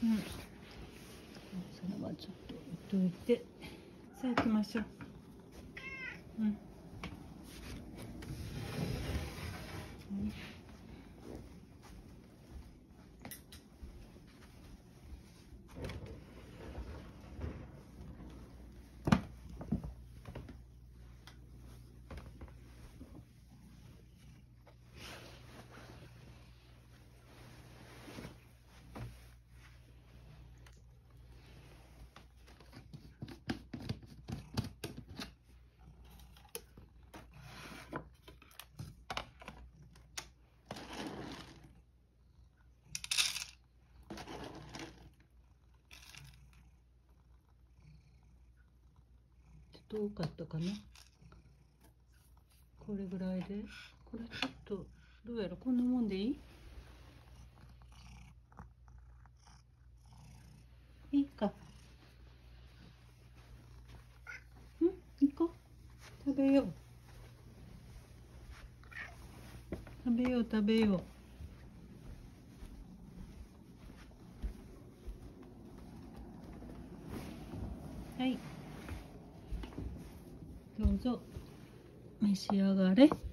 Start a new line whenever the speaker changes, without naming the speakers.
それはちょっと置いといて、さあ行きましょう。どうかったかな。これぐらいで、これちょっとどうやらこんなもんでいい？いいか。行こう。食べよう。食べよう食べよう。はい。どうぞ召し上がれ。